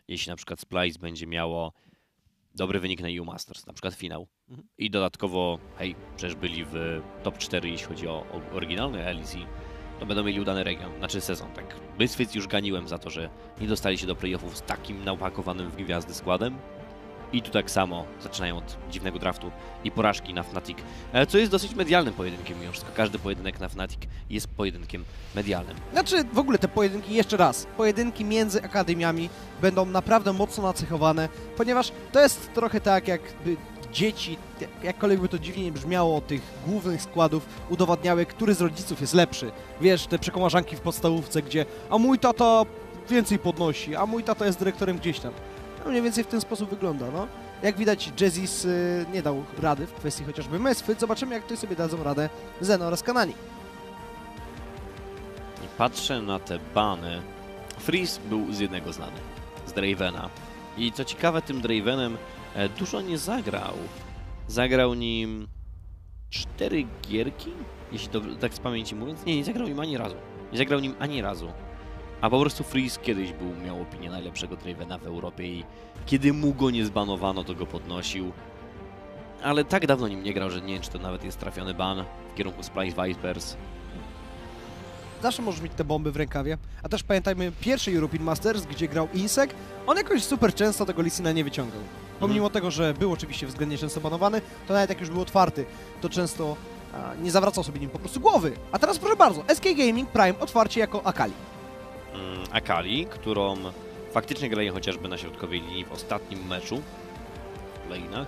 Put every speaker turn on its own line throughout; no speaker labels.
jeśli na przykład Splice będzie miało dobry wynik na EU Masters, na przykład finał. I dodatkowo, hej, przecież byli w top 4, jeśli chodzi o oryginalny LEC, to będą mieli udany region, znaczy sezon. Tak, Misfits już ganiłem za to, że nie dostali się do playoffów z takim napakowanym w gwiazdy składem. I tu tak samo zaczynają od dziwnego draftu i porażki na Fnatic, co jest dosyć medialnym pojedynkiem mimo wszystko. Każdy pojedynek na Fnatic jest pojedynkiem medialnym.
Znaczy w ogóle te pojedynki, jeszcze raz, pojedynki między akademiami będą naprawdę mocno nacechowane, ponieważ to jest trochę tak, jakby dzieci, jakkolwiek by to dziwnie nie brzmiało, tych głównych składów udowadniały, który z rodziców jest lepszy. Wiesz, te przekomarzanki w podstawówce, gdzie a mój tata więcej podnosi, a mój tata jest dyrektorem gdzieś tam. No mniej więcej w ten sposób wygląda, no. Jak widać, Jezis nie dał rady w kwestii chociażby Misfits. Zobaczymy, jak tutaj sobie dadzą radę Zeno oraz Kanani.
I patrzę na te bany. Freeze był z jednego znany, z Dravena. I co ciekawe, tym Dravenem dużo nie zagrał. Zagrał nim 4 gierki, jeśli to, tak z pamięci mówiąc. Nie zagrał nim ani razu. Nie zagrał nim ani razu. A po prostu Freeze kiedyś miał opinię najlepszego Dravena w Europie i kiedy mu go nie zbanowano, to go podnosił. Ale tak dawno nim nie grał, że nie wiem, czy to nawet jest trafiony ban w kierunku Splice Vipers.
Zawsze możesz mieć te bomby w rękawie. A też pamiętajmy pierwszy European Masters, gdzie grał Insek. On jakoś super często tego Lee Sina nie wyciągał. Pomimo tego, że był oczywiście względnie często banowany, to nawet jak już był otwarty, to często nie zawracał sobie nim po prostu głowy. A teraz proszę bardzo, SK Gaming Prime otwarcie jako Akali.
Akali, którą faktycznie grają chociażby na środkowej linii w ostatnim meczu w lane-ach.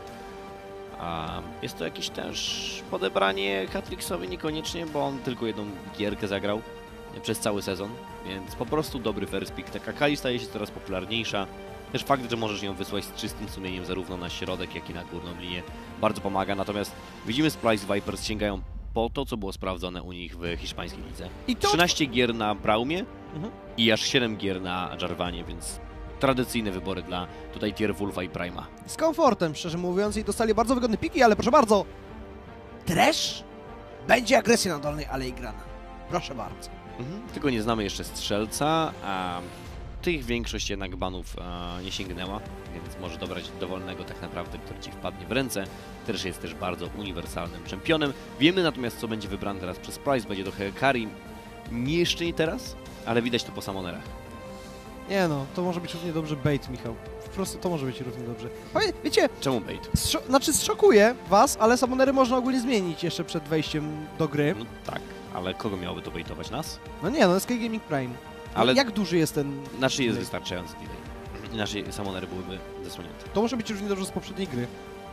A jest to jakieś też podebranie Hatrixowi niekoniecznie, bo on tylko jedną gierkę zagrał przez cały sezon, więc po prostu dobry first pick. Ta Akali staje się coraz popularniejsza. Też fakt, że możesz ją wysłać z czystym sumieniem zarówno na środek, jak i na górną linię bardzo pomaga. Natomiast widzimy, Splice Vipers sięgają po to, co było sprawdzone u nich w hiszpańskiej lidze. I to 13 gier na Braumie i aż 7 gier na Jarvanie, więc tradycyjne wybory dla tutaj Tier Wolfa i Prima.
Z komfortem, szczerze mówiąc, i dostali bardzo wygodne piki, ale proszę bardzo, Trash będzie agresja na dolnej alei grana. Proszę bardzo.
Tylko nie znamy jeszcze strzelca, a tych większość jednak banów nie sięgnęła, więc może dobrać dowolnego tak naprawdę, który ci wpadnie w ręce. Też jest też bardzo uniwersalnym czempionem. Wiemy natomiast, co będzie wybrany teraz przez Price. Będzie trochę Kari. Nie jeszcze nie teraz, ale widać to po Summonerach.
Nie no, to może być równie dobrze bait, Michał. Po prostu to może być równie dobrze. Wiecie...
Czemu bait?
Zszokuje was, ale Summonery można ogólnie zmienić jeszcze przed wejściem do gry.
No tak, ale kogo miałoby to baitować? Nas?
No nie, no SK Gaming Prime. Ale jak duży jest ten...
Znaczy jest wystarczający delay. Inaczej Summonery byłyby zasłonięte.
To może być równie dobrze z poprzedniej gry.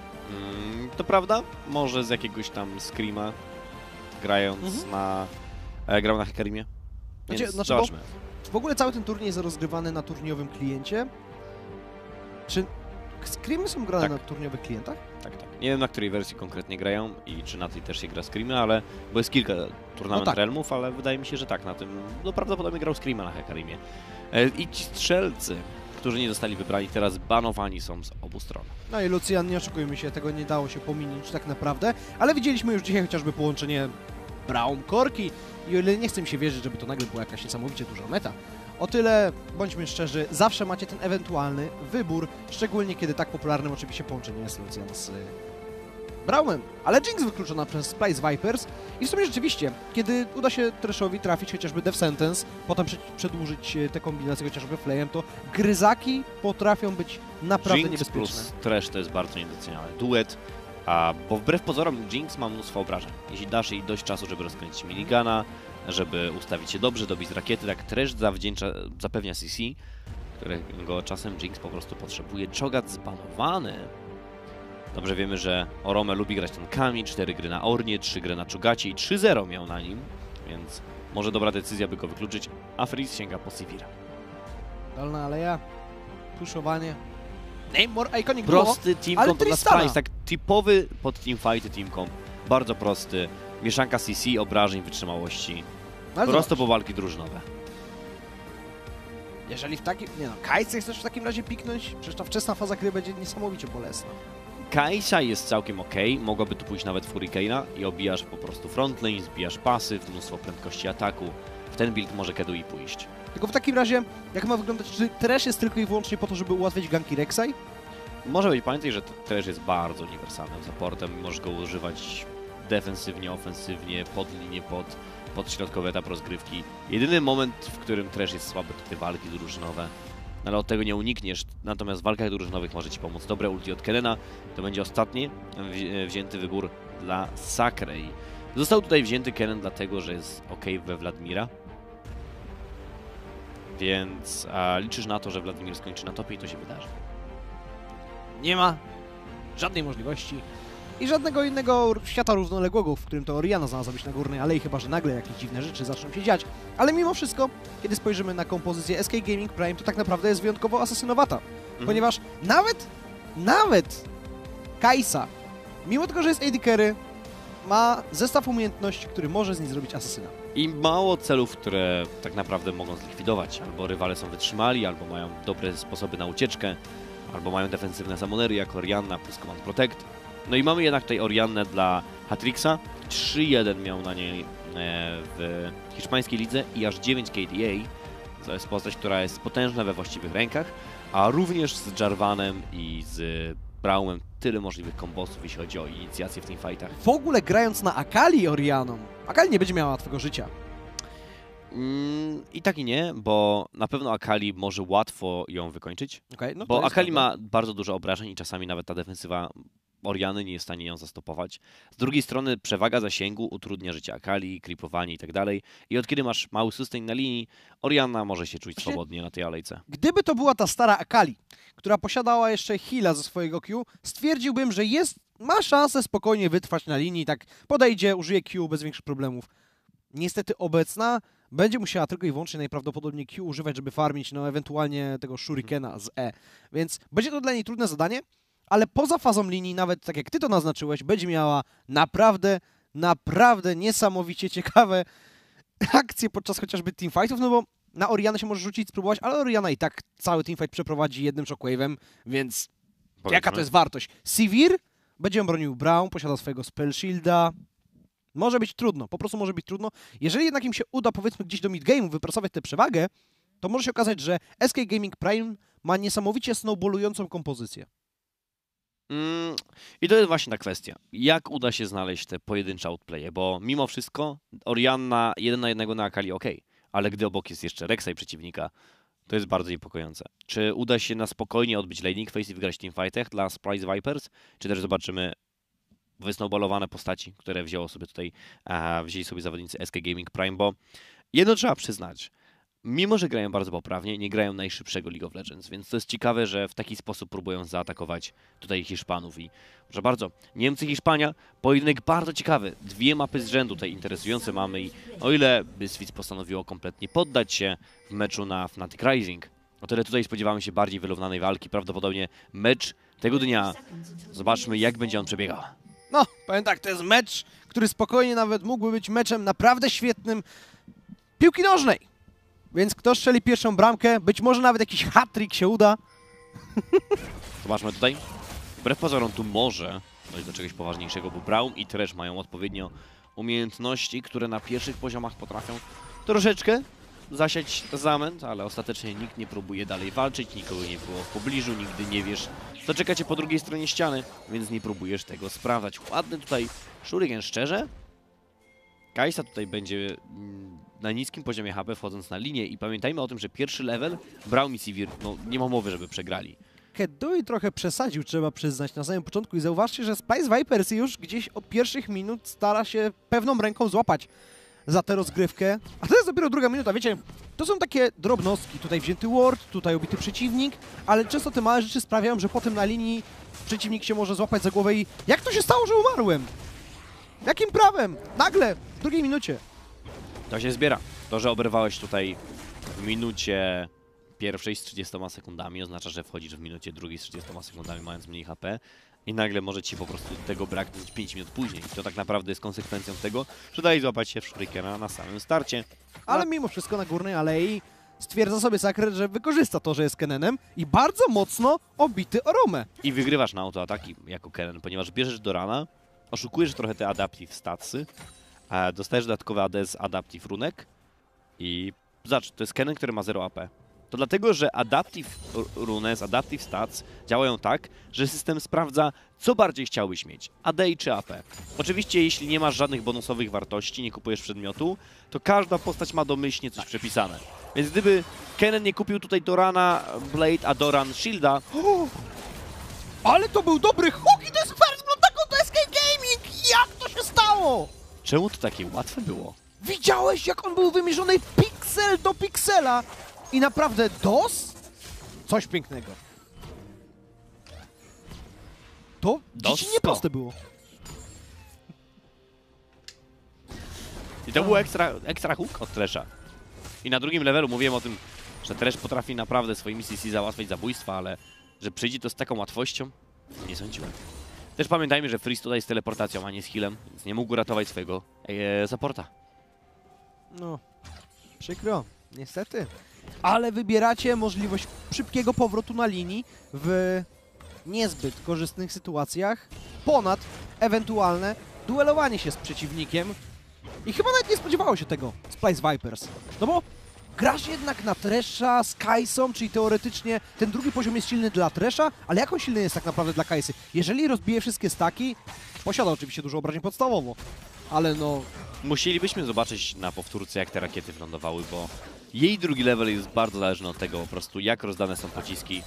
To prawda, może z jakiegoś tam Screama grając grał na Hekarimie. Więc zobaczmy.
W ogóle cały ten turniej jest rozgrywany na turniejowym kliencie. Czy Screamy są grane na turniejowych klientach?
Tak. Nie wiem, na której wersji konkretnie grają i czy na tej też się gra Screamy, ale bo jest kilka turnament Realmów, ale wydaje mi się, że tak, na tym prawdopodobnie grał Screama na Hekarimie. I ci strzelcy, którzy nie zostali wybrani, teraz banowani są z obu stron.
No i Lucian, nie oszukujmy się, tego nie dało się pominąć tak naprawdę, ale widzieliśmy już dzisiaj chociażby połączenie Braum, Korki i o ile nie chcę mi się wierzyć, żeby to nagle była jakaś niesamowicie duża meta, o tyle, bądźmy szczerzy, zawsze macie ten ewentualny wybór, szczególnie kiedy tak popularnym oczywiście połączenie jest Lucian z Braumem, ale Jinx wykluczona przez Splice Vipers i w sumie rzeczywiście, kiedy uda się Trashowi trafić chociażby Death Sentence, potem przedłużyć te kombinacje chociażby Flayem, to gryzaki potrafią być naprawdę
Jinx
niebezpieczne.
Plus Trash to jest bardzo niedoceniany duet, bo wbrew pozorom Jinx ma mnóstwo obrażeń. Jeśli dasz jej dość czasu, żeby rozkręcić minigana, żeby ustawić się dobrze, dobić z rakiety, tak Trash zapewnia CC, którego czasem Jinx po prostu potrzebuje. Cho'Gath zbanowany. Dobrze wiemy, że Orome lubi grać tankami, 4 gry na Ornie, 3 gry na Cho'Gathie i 3-0 miał na nim, więc może dobra decyzja, by go wykluczyć, a Freeze sięga po Sivir.
Dolna aleja, puszowanie. Namor, Iconic
prosty teamcomp dla Splice, tak typowy pod teamfighty teamcomp. Bardzo prosty. Mieszanka CC, obrażeń, wytrzymałości. Prosto po walki drużynowe.
Jeżeli w takim... Nie no, Kajsę chcesz w takim razie piknąć? Przecież ta wczesna faza gry będzie niesamowicie bolesna.
Kajsa jest całkiem ok, mogłaby tu pójść nawet w Hurricane'a i obijasz po prostu frontlane, zbijasz pasyw, mnóstwo prędkości ataku. W ten build może Kedui pójść.
Tylko w takim razie, jak ma wyglądać, czy Thresh jest tylko i wyłącznie po to, żeby ułatwiać ganki Rek'Sai?
Może być, pamiętaj, że Thresh jest bardzo uniwersalnym supportem, możesz go używać defensywnie, ofensywnie, pod linię, pod środkowy etap rozgrywki. Jedyny moment, w którym Thresh jest słaby, to te walki drużynowe. Ale od tego nie unikniesz, natomiast w walkach drużynowych może ci pomóc dobre ulti od Kenena. To będzie ostatni wzięty wybór dla Sakrei. Został tutaj wzięty Kennen dlatego, że jest ok we Wladimira. Więc liczysz na to, że Wladimir skończy na topie i to się wydarzy.
Nie ma żadnej możliwości i żadnego innego świata równoległego, w którym to Orianna znalazła się na górnej alei, chyba że nagle jakieś dziwne rzeczy zaczną się dziać. Ale mimo wszystko, kiedy spojrzymy na kompozycję SK Gaming Prime, to tak naprawdę jest wyjątkowo asasynowata. Ponieważ nawet Kai'Sa, mimo tego, że jest AD Carry, ma zestaw umiejętności, który może z niej zrobić asasyna.
I mało celów, które tak naprawdę mogą zlikwidować. Albo rywale są wytrzymali, albo mają dobre sposoby na ucieczkę, albo mają defensywne summonery jak Orianna plus Command Protect. No i mamy jednak tutaj Oriannę dla Hatrixa. 3-1 miał na niej w hiszpańskiej lidze i aż 9 KDA. To jest postać, która jest potężna we właściwych rękach, a również z Jarvanem i z Braumem tyle możliwych kombosów, jeśli chodzi o inicjację w teamfightach.
W ogóle grając na Akali Orianną, Akali nie będzie miała łatwego życia.
I tak i nie, bo na pewno Akali może łatwo ją wykończyć,
Okay, no
bo Akali ma bardzo dużo obrażeń i czasami nawet ta defensywa Orianny nie jest w stanie ją zastopować. Z drugiej strony przewaga zasięgu utrudnia życie Akali, creepowanie i tak dalej. I od kiedy masz mały sustain na linii, Orianna może się czuć swobodnie na tej alejce.
Gdyby to była ta stara Akali, która posiadała jeszcze heala ze swojego Q, stwierdziłbym, że ma szansę spokojnie wytrwać na linii, tak podejdzie, użyje Q bez większych problemów. Niestety obecna będzie musiała tylko i wyłącznie najprawdopodobniej Q używać, żeby farmić, no ewentualnie tego shurikena z E. Więc będzie to dla niej trudne zadanie, ale poza fazą linii, nawet tak jak ty to naznaczyłeś, będzie miała naprawdę niesamowicie ciekawe akcje podczas chociażby teamfightów, no bo na Oriannę się może rzucić, spróbować, ale Orianna i tak cały teamfight przeprowadzi jednym shockwave'em, więc jaka to jest wartość? Sivir będzie ją bronił Braum, posiada swojego spell shielda. Może być trudno, po prostu może być trudno. Jeżeli jednak im się uda, powiedzmy, gdzieś do midgame'u wypracować tę przewagę, to może się okazać, że SK Gaming Prime ma niesamowicie snowballującą kompozycję.
I to jest właśnie ta kwestia. Jak uda się znaleźć te pojedyncze outplaye, bo mimo wszystko Orianna 1 na 1 na Akali ok, ale gdy obok jest jeszcze Rek'Sai przeciwnika, to jest bardzo niepokojące. Czy uda się na spokojnie odbić laning phase i wygrać w teamfightach dla Surprise Vipers, czy też zobaczymy wysnowballowane postaci, które wzięli sobie zawodnicy SK Gaming Prime, bo jedno trzeba przyznać, mimo że grają bardzo poprawnie, nie grają najszybszego League of Legends, więc to jest ciekawe, że w taki sposób próbują zaatakować tutaj Hiszpanów i proszę bardzo, Niemcy-Hiszpania, pojedynek bardzo ciekawy, 2 mapy z rzędu tutaj interesujące mamy i o ile Misfits postanowiło kompletnie poddać się w meczu na Fnatic Rising, o tyle tutaj spodziewamy się bardziej wyrównanej walki, prawdopodobnie mecz tego dnia, zobaczmy jak będzie on przebiegał.
No, powiem tak, to jest mecz, który spokojnie nawet mógłby być meczem naprawdę świetnym piłki nożnej. Więc kto strzeli pierwszą bramkę, być może nawet jakiś hat-trick się uda.
Zobaczmy tutaj. Wbrew pozorom tu może dojść do czegoś poważniejszego, bo Braum i Thresh mają odpowiednio umiejętności, które na pierwszych poziomach potrafią troszeczkę zasiać zamęt, ale ostatecznie nikt nie próbuje dalej walczyć, nikogo nie było w pobliżu, nigdy nie wiesz, co czeka cię po drugiej stronie ściany, więc nie próbujesz tego sprawdzać. Ładny tutaj shuriken, szczerze. Kai'Sa tutaj będzie na niskim poziomie HP wchodząc na linię i pamiętajmy o tym, że pierwszy level Braum i Sivir, no nie ma mowy, żeby przegrali.
Kedui trochę przesadził, trzeba przyznać, na samym początku i zauważcie, że Spice Vipers już gdzieś od pierwszych minut stara się pewną ręką złapać za tę rozgrywkę, a to jest dopiero druga minuta, wiecie, to są takie drobnostki, tutaj wzięty ward, tutaj obity przeciwnik, ale często te małe rzeczy sprawiają, że potem na linii przeciwnik się może złapać za głowę i jak to się stało, że umarłem? Jakim prawem? Nagle, w drugiej minucie.
To się zbiera. To, że oberwałeś tutaj w minucie pierwszej z 30 sekundami, oznacza, że wchodzisz w minucie drugiej z 30 sekundami, mając mniej HP i nagle może ci po prostu tego braknąć 5 minut później. To tak naprawdę jest konsekwencją tego, że dali złapać się w shurikena na samym starcie.
Ale mimo wszystko na górnej alei stwierdza sobie Sakret, że wykorzysta to, że jest Kennenem i bardzo mocno obity Oromę.
I wygrywasz na autoataki jako Kennen, ponieważ bierzesz do rana, oszukujesz trochę te adaptive statsy, dostajesz dodatkowe AD z adaptive runek i Zobacz, to jest Kennen, który ma 0 AP. To dlatego, że Adaptive Runes, Adaptive Stats działają tak, że system sprawdza, co bardziej chciałbyś mieć, AD czy AP. Oczywiście, jeśli nie masz żadnych bonusowych wartości, nie kupujesz przedmiotu, to każda postać ma domyślnie coś przepisane. Więc gdyby Kennen nie kupił tutaj Dorana Blade, a Doran Shielda,
Ale to był dobry hook i to jest first blood na konto SK Gaming! Jak to się stało?
czemu to takie łatwe było?
Widziałeś, jak on był wymierzony piksel do piksela? I naprawdę DOS? Coś pięknego. To
DOS
dziecinnie proste było.
I to był ekstra hook od Thrasha. I na drugim levelu mówiłem o tym, że Thresh potrafi naprawdę swoimi CC załatwiać zabójstwa, ale że przyjdzie to z taką łatwością, nie sądziłem. Też pamiętajmy, że Freeze tutaj z teleportacją, a nie z healem, więc nie mógł uratować swojego supporta.
No, przykro, niestety. Ale wybieracie możliwość szybkiego powrotu na linii w niezbyt korzystnych sytuacjach ponad ewentualne duelowanie się z przeciwnikiem. I chyba nawet nie spodziewało się tego Splice Vipers. No bo grasz jednak na Thrasha z Kajsą, czyli teoretycznie ten drugi poziom jest silny dla Thrasha, ale jak on silny jest tak naprawdę dla Kajsy? Jeżeli rozbije wszystkie staki, posiada oczywiście dużo obrażeń podstawowo, ale no...
Musielibyśmy zobaczyć na powtórce, jak te rakiety wylądowały, bo jej drugi level jest bardzo zależny od tego po prostu, jak rozdane są pociski.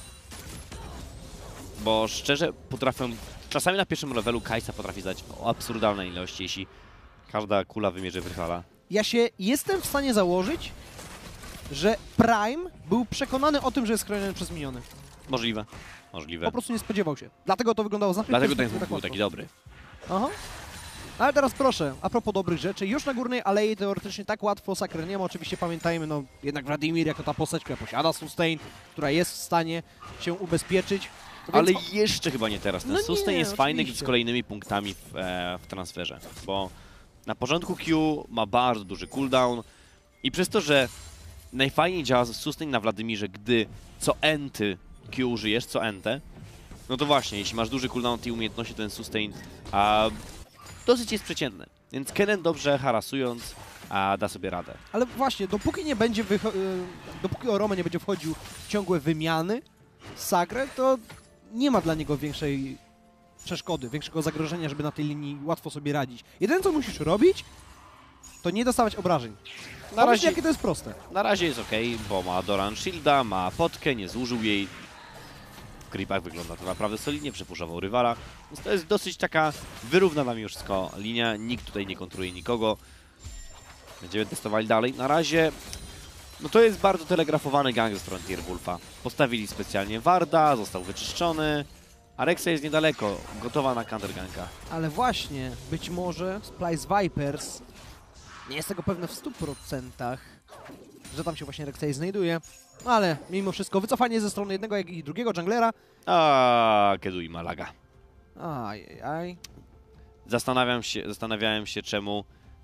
Bo szczerze potrafią... Czasami na pierwszym levelu Kajsa potrafi dać absurdalne ilości, jeśli każda kula wymierzy w rywala.
Ja się jestem w stanie założyć, że Prime był przekonany o tym, że jest chroniony przez miniony.
Możliwe. Możliwe.
Po prostu nie spodziewał się. Dlatego to wyglądało znacznie
Dlatego ten
perspektywy
hook był
łatwo.
taki dobry.
Aha. Ale teraz proszę, a propos dobrych rzeczy, już na Górnej Alei teoretycznie tak łatwo Sakry nie ma. Oczywiście pamiętajmy, no jednak Wladimir jako ta postać, która posiada sustain, która jest w stanie się ubezpieczyć.
Ale
Więc...
jeszcze chyba nie teraz. Ten
No
sustain
nie,
jest fajny
oczywiście.
z kolejnymi punktami w transferze, bo na porządku Q ma bardzo duży cooldown i przez to, że najfajniej działa sustain na Władimirze, gdy co enty Q użyjesz, co entę, no to właśnie, jeśli masz duży cooldown tej umiejętności, ten sustain dosyć jest przeciętny. Więc Kennen dobrze harasując da sobie radę.
Ale właśnie, dopóki nie będzie dopóki Orome nie będzie wchodził w ciągłe wymiany z Sagrę, to nie ma dla niego większej przeszkody, większego zagrożenia, żeby na tej linii łatwo sobie radzić. Jedyne, co musisz robić, to nie dostawać obrażeń.
Na razie,
jakie to jest proste.
na razie jest ok, bo ma Doran Shielda, ma potkę, nie zużył jej. W creepach wygląda to naprawdę solidnie, przepuszował rywala. Więc to jest dosyć taka wyrównana mimo wszystko linia, nikt tutaj nie kontruje nikogo. Będziemy testowali dalej. Na razie, no to jest bardzo telegrafowany gang ze strony Tierwolfa. Postawili specjalnie Warda, został wyczyszczony, a Rexa jest niedaleko, gotowa na counterganka.
Ale właśnie, być może Splice Vipers, nie jest tego pewne w 100%, że tam się właśnie Rek'Sai znajduje, ale mimo wszystko wycofanie ze strony jednego, jak i drugiego junglera.
A Kedu i Malaga.
Ajajaj.
Zastanawiałem się czemu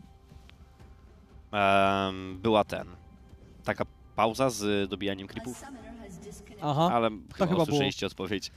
była taka pauza z dobijaniem creepów,
Aha,
ale
chyba było.
usłyszeliście odpowiedź.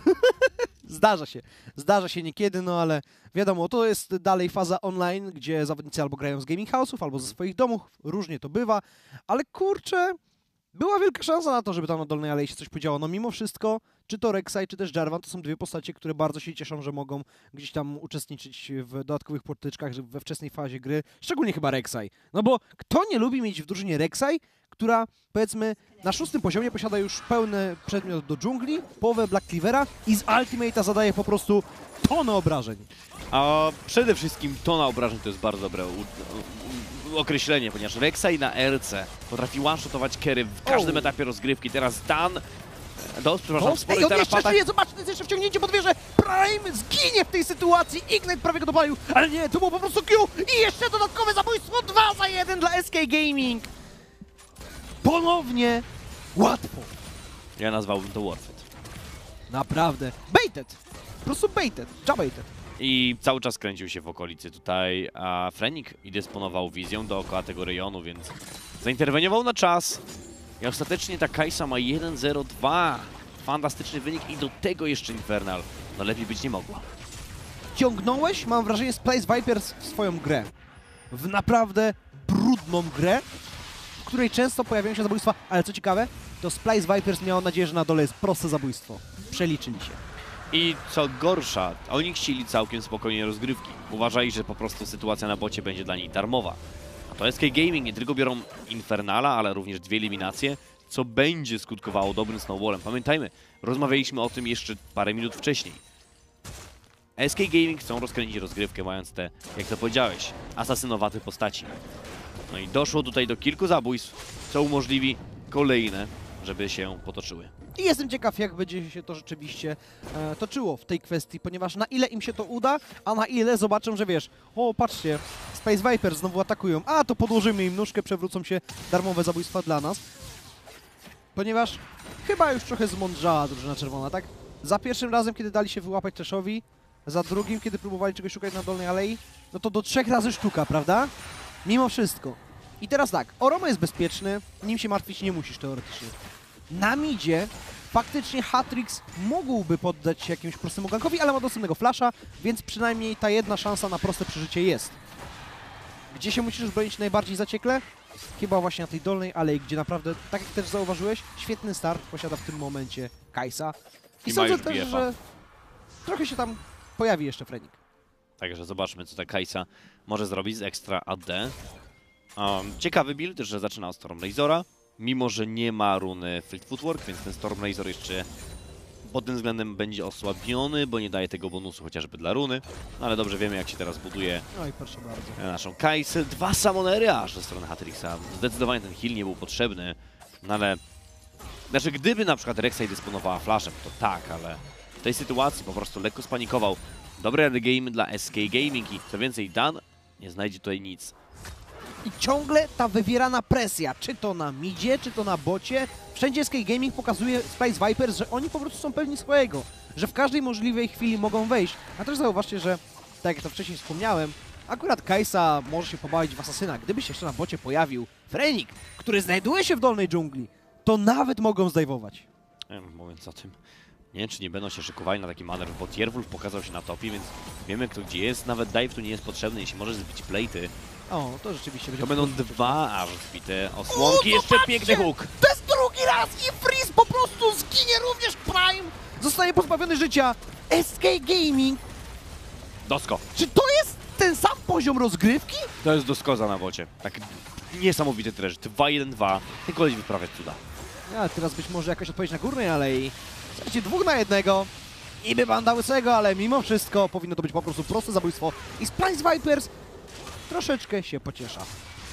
Zdarza się niekiedy, no ale wiadomo, to jest dalej faza online, gdzie zawodnicy albo grają z gaming house'ów, albo ze swoich domów, różnie to bywa, ale kurczę, była wielka szansa na to, żeby tam na Dolnej Alei się coś podziało. No mimo wszystko, czy to Rek'Sai, czy też Jarvan, to są dwie postacie, które bardzo się cieszą, że mogą gdzieś tam uczestniczyć w dodatkowych potyczkach we wczesnej fazie gry, szczególnie chyba Rek'Sai. No bo kto nie lubi mieć w drużynie Rek'Sai, która powiedzmy na 6. poziomie posiada już pełny przedmiot do dżungli, połowę Black Cleavera i z Ultimate'a zadaje po prostu tonę obrażeń.
A przede wszystkim tona obrażeń to jest bardzo dobre określenie, ponieważ Rek'Sai na RC potrafi one-shotować carry w każdym etapie rozgrywki. Teraz Dan... przepraszam, spory
on
teraz
jeszcze żyje, zobaczcie, to jest jeszcze wciągnięcie pod wieżę. Prime zginie w tej sytuacji, Ignite prawie go dopalił, ale nie, to było po prostu Q i jeszcze dodatkowe zabójstwo 2 za 1 dla SK Gaming. Ponownie łatwo.
Ja nazwałbym to worth it.
Naprawdę. Baited. Po prostu baited. Jabaited.
I cały czas kręcił się w okolicy tutaj, a Frenik i dysponował wizją dookoła tego rejonu, więc zainterweniował na czas. I ostatecznie ta Kajsa ma 1-0-2. Fantastyczny wynik i do tego jeszcze Infernal. No lepiej być nie mogła.
Ciągnąłeś, mam wrażenie, Splice Vipers w swoją grę. W naprawdę brudną grę, w której często pojawiają się zabójstwa, ale co ciekawe, to Splice Vipers miało nadzieję, że na dole jest proste zabójstwo. Przeliczyli się.
I co gorsza, oni chcieli całkiem spokojnie rozgrywki. Uważali, że po prostu sytuacja na bocie będzie dla nich darmowa. A to SK Gaming nie tylko biorą Infernala, ale również 2 eliminacje, co będzie skutkowało dobrym snowballem. Pamiętajmy, rozmawialiśmy o tym jeszcze parę minut wcześniej. SK Gaming chcą rozkręcić rozgrywkę, mając te, jak to powiedziałeś, asasynowate postaci. No i doszło tutaj do kilku zabójstw, co umożliwi kolejne, żeby się potoczyły.
I jestem ciekaw, jak będzie się to rzeczywiście toczyło w tej kwestii, ponieważ na ile im się to uda, a na ile zobaczą, że wiesz, o patrzcie, Space Vipers znowu atakują, a to podłożymy im nóżkę, przewrócą się darmowe zabójstwa dla nas. Ponieważ chyba już trochę zmądrzała drużyna czerwona, tak? Za pierwszym razem, kiedy dali się wyłapać Trashowi, za drugim, kiedy próbowali czegoś szukać na dolnej alei, no to do 3 razy sztuka, prawda? Mimo wszystko. I teraz tak, Oromo jest bezpieczny, nim się martwić nie musisz teoretycznie. Na midzie faktycznie Hatrix mógłby poddać się jakiemuś prostemu gankowi, ale ma dostępnego flasha, więc przynajmniej ta jedna szansa na proste przeżycie jest. Gdzie się musisz bronić najbardziej zaciekle? Chyba właśnie na tej dolnej alei, gdzie naprawdę, tak jak też zauważyłeś, świetny start posiada w tym momencie Kajsa. I sądzę też, że trochę się tam pojawi jeszcze Frenik.
Także zobaczmy, co ta Kajsa może zrobić z ekstra AD. Ciekawy build, że zaczyna od Stormrazora, mimo że nie ma runy Fleet Footwork, więc ten Stormrazor jeszcze pod tym względem będzie osłabiony, bo nie daje tego bonusu chociażby dla runy. No ale dobrze wiemy, jak się teraz buduje
Oj, proszę bardzo.
naszą Kajsę. 2 Summonery aż ze strony Hatrixa. Zdecydowanie ten heal nie był potrzebny, no ale... Znaczy, gdyby na przykład Rek'Sai dysponowała flashem, to tak, ale w tej sytuacji po prostu lekko spanikował. Dobre early game dla SK Gaming i co więcej, Dan nie znajdzie tutaj nic.
I ciągle ta wywierana presja, czy to na midzie, czy to na bocie. Wszędzie SK Gaming pokazuje Space Vipers, że oni po prostu są pewni swojego, że w każdej możliwej chwili mogą wejść. A też zauważcie, że, tak jak to wcześniej wspomniałem, akurat Kajsa może się pobawić w asasyna. Gdyby się jeszcze na bocie pojawił Frenik, który znajduje się w dolnej dżungli, to nawet mogą zdejwować.
Mówiąc o tym, nie wiem, czy nie będą się szykowali na taki manewr, bo Tierwolf pokazał się na topie, więc wiemy, kto gdzie jest. Nawet dive tu nie jest potrzebny, jeśli możesz zbić plate'y.
O, to rzeczywiście będzie...
To będą 2 aż zbite osłonki, jeszcze piękny hook.
To jest drugi raz i Freeze po prostu zginie również Prime! Zostaje pozbawiony życia. SK Gaming.
Dosko.
Czy to jest ten sam poziom rozgrywki?
To jest doskoza na bocie. Tak niesamowity treż. 2-1-2. Ten koleś wyprawia cuda.
A teraz być może jakaś odpowiedź na górnej alei. Słuchajcie, 2 na 1. Niby banda łysego, ale mimo wszystko powinno to być po prostu proste zabójstwo. I Splice Vipers troszeczkę się pociesza.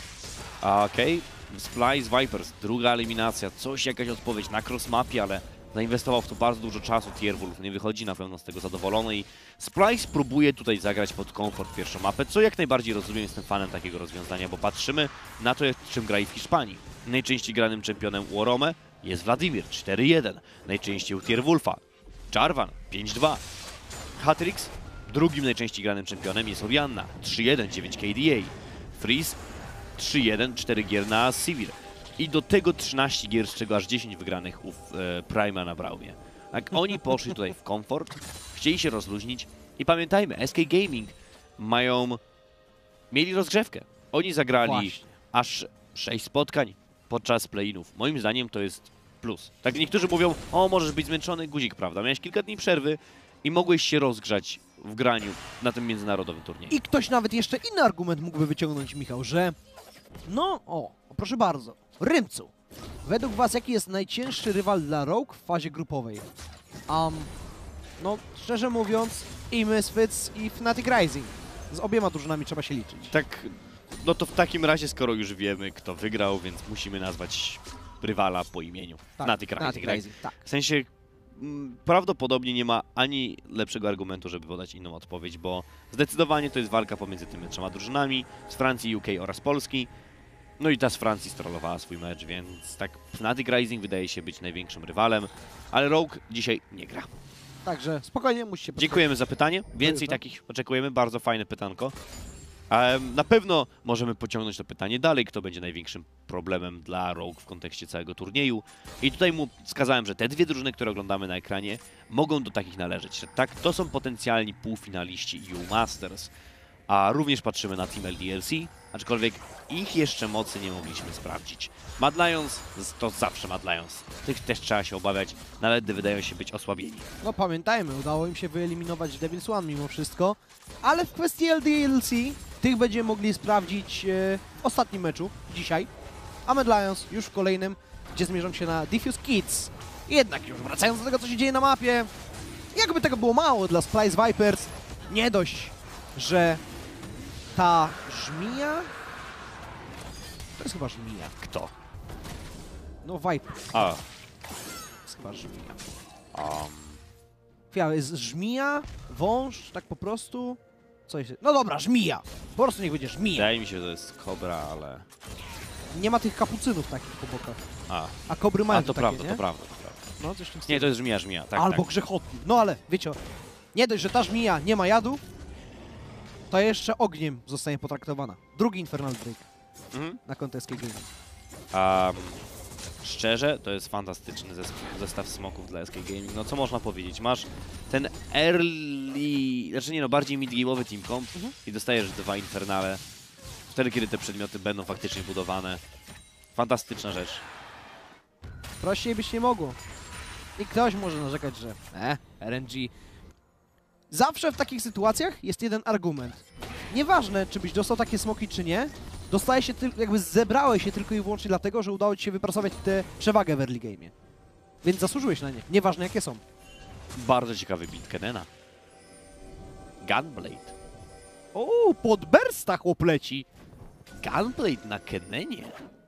Okej. Splice Vipers. Druga eliminacja. Coś, jakaś odpowiedź na crossmapie, ale zainwestował w to bardzo dużo czasu. Tierwolf nie wychodzi na pewno z tego zadowolony i Splice próbuje tutaj zagrać pod komfort pierwszą mapę, co jak najbardziej rozumiem, jestem fanem takiego rozwiązania, bo patrzymy na to, czym grali w Hiszpanii. Najczęściej granym czempionem u Orome jest Wladimir 4-1, najczęściej u Tierwolfa Jarvan 5-2. Hatrix drugim najczęściej granym czempionem jest Orianna 3-1, 9 KDA. Freeze 3-1, 4 gier na Sivir. I do tego 13 gier, z czego aż 10 wygranych u Prima na Braumie. Tak, oni poszli tutaj w komfort, chcieli się rozluźnić i pamiętajmy, SK Gaming mieli rozgrzewkę. Oni zagrali
Właśnie.
aż 6 spotkań podczas play-inów. Moim zdaniem to jest plus. Tak niektórzy mówią, o możesz być zmęczony, guzik, prawda? Miałeś kilka dni przerwy i mogłeś się rozgrzać w graniu na tym międzynarodowym turnieju.
I ktoś nawet jeszcze inny argument mógłby wyciągnąć, Michał, że no, proszę bardzo, Rymcu, według was jaki jest najcięższy rywal dla Rogue w fazie grupowej? No, szczerze mówiąc, i Misfits, i Fnatic Rising. Z obiema drużynami trzeba się liczyć.
Tak, no to w takim razie, skoro już wiemy, kto wygrał, więc musimy nazwać rywala po imieniu.
Tak,
Fnatic Rising, tak? W sensie prawdopodobnie nie ma ani lepszego argumentu, żeby podać inną odpowiedź, bo zdecydowanie to jest walka pomiędzy tymi 3 drużynami z Francji, UK oraz Polski. No i ta z Francji strollowała swój mecz, więc tak Fnatic Rising wydaje się być największym rywalem, ale Rogue dzisiaj nie gra.
Także spokojnie, musicie...
Dziękujemy za pytanie. Więcej takich oczekujemy. Bardzo fajne pytanko. Na pewno możemy pociągnąć to pytanie dalej, kto będzie największym problemem dla Rogue w kontekście całego turnieju. I tutaj mu wskazałem, że te 2 drużyny, które oglądamy na ekranie, mogą do takich należeć. Tak, to są potencjalni półfinaliści EU Masters. a również patrzymy na Team LDLC, aczkolwiek ich jeszcze mocy nie mogliśmy sprawdzić. Mad Lions to zawsze Mad Lions. Tych też trzeba się obawiać, nawet gdy wydają się być osłabieni.
No pamiętajmy, udało im się wyeliminować Devil's One mimo wszystko, ale w kwestii LDLC tych będziemy mogli sprawdzić w ostatnim meczu, dzisiaj, a Mad Lions już w kolejnym, gdzie zmierzą się na Diffuse Kids. Jednak już wracając do tego, co się dzieje na mapie, jakby tego było mało dla Splice Vipers, nie dość, że ta żmija... To jest chyba żmija.
Kto?
No Viper.
A.
To jest chyba żmija. Jest żmija, wąż, tak po prostu. Co jest? No dobra, żmija. Po prostu niech będzie żmija.
Wydaje mi się, że to jest kobra, ale...
Nie ma tych kapucynów takich po bokach.
A,
A kobry mają
to
takie,
prawda,
nie?
to prawda, to prawda.
No, coś w tym
Nie,
stylu.
to jest żmija, tak,
Albo
tak.
grzechotnik. No ale, wiecie, nie dość, że ta żmija nie ma jadu, to jeszcze ogniem zostanie potraktowana. Drugi Infernal Drake
Mhm.
na konto SK Gaming.
Szczerze, to jest fantastyczny zestaw smoków dla SK Gaming. No co można powiedzieć? Masz ten early, znaczy nie no, bardziej mid-game'owy team comp i dostajesz 2 Infernale. Wtedy, kiedy te przedmioty będą faktycznie budowane. Fantastyczna rzecz.
Prościej być nie mogło. I ktoś może narzekać, że RNG. Zawsze w takich sytuacjach jest jeden argument. Nieważne, czy byś dostał takie smoki, czy nie, dostaje się tylko, jakby zebrałeś się tylko i wyłącznie dlatego, że udało ci się wypracować tę przewagę w early game'ie. Więc zasłużyłeś na nie, nieważne jakie są.
Bardzo ciekawy beat Kenena. Gunblade.
O, pod bursta chłop leci.
Gunblade na Kenenie.